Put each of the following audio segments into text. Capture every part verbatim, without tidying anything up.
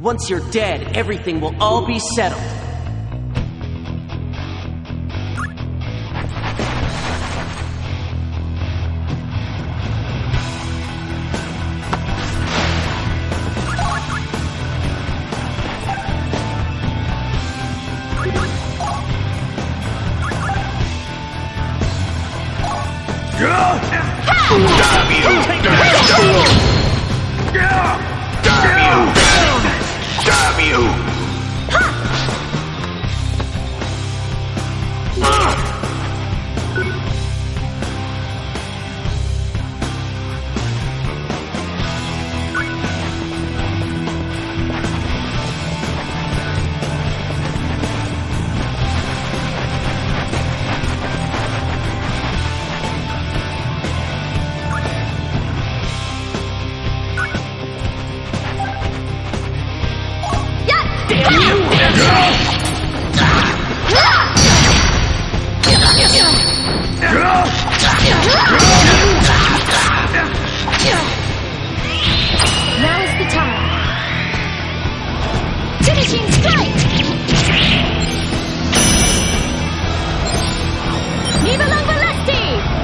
Once you're dead, everything will all be settled. Damn you! Damn you! Damn you! Now is the time. Finishing strike! Viva la Valesti!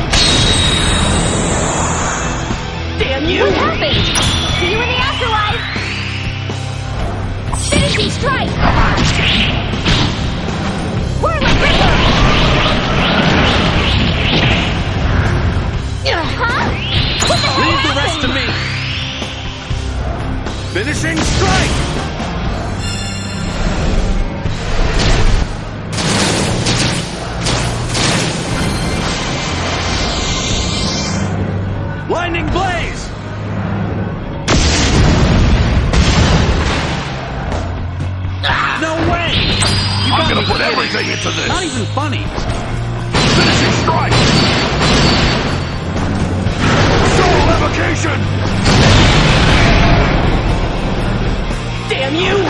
Damn you! What happened? See you in the afterlife! Finishing strike! Whirling Ripper! Huh? What the hell Leave the rest to me! Finishing strike! Lightning blaze! No way! You I'm gonna put kidding. everything into this! Not even funny. Finishing strike! Soul evocation! Damn you!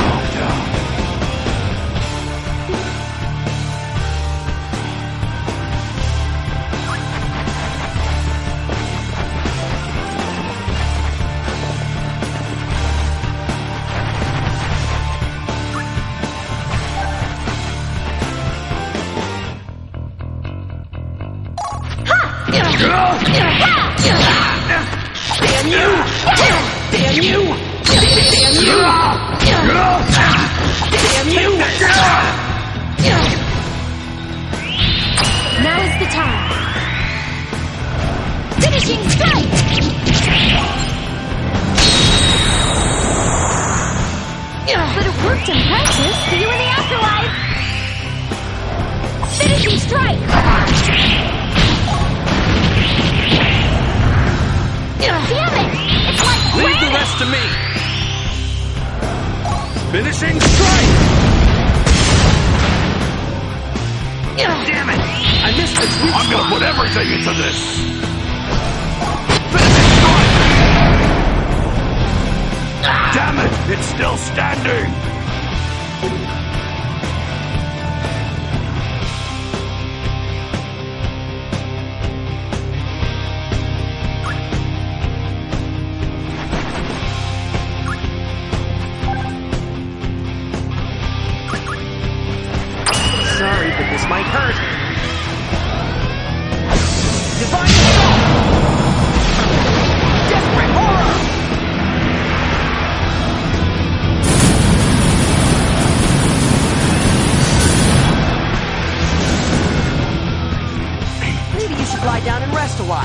Damn you! Damn you! Damn you! Damn you! Now is the time. Finishing strike! But it worked in practice. See you in the afterlife! Finishing strike! Damn it! It's like Leave the rest to me! Finishing strike! Damn it! I missed the sweet I'm gonna spot. put everything into this! Finishing strike! Damn it! It's still standing! Sorry, but this might hurt. Divine Assault! Desperate Horror! Maybe you should lie down and rest a while.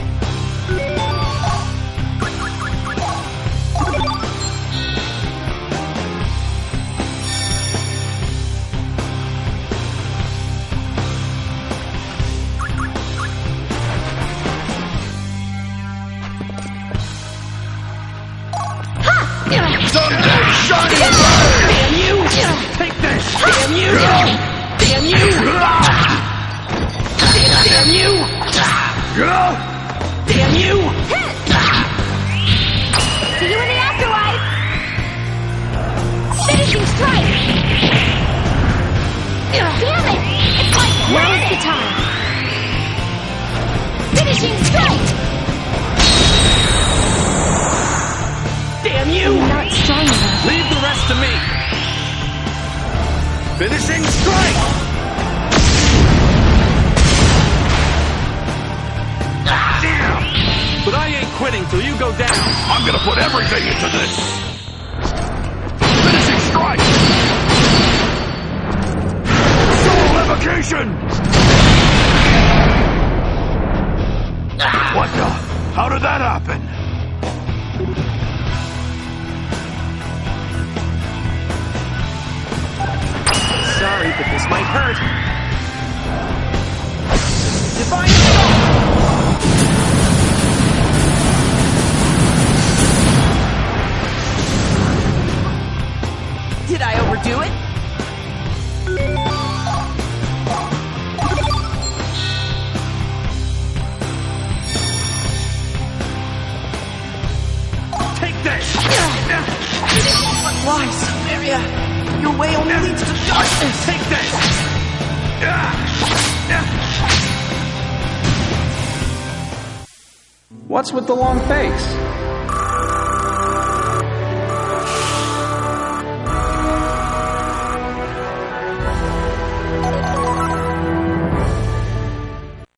Someday, shiny bird! Damn you! Take this! Damn you! Damn you! Damn you! Damn you! See you in the afterlife! Finishing strike! Damn it! It's like now is the time! Finishing strike! Damn you! Not strong enough. Leave the rest to Finishing strike! Damn! But I ain't quitting till you go down. I'm gonna put everything into this! Finishing strike! Soul evocation! What the? How did that happen? Sorry, but this might hurt. Divine Assault! Did I overdo it? Take this! But why, Siberia? Your way only leads to darkness! Take this! What's with the long face?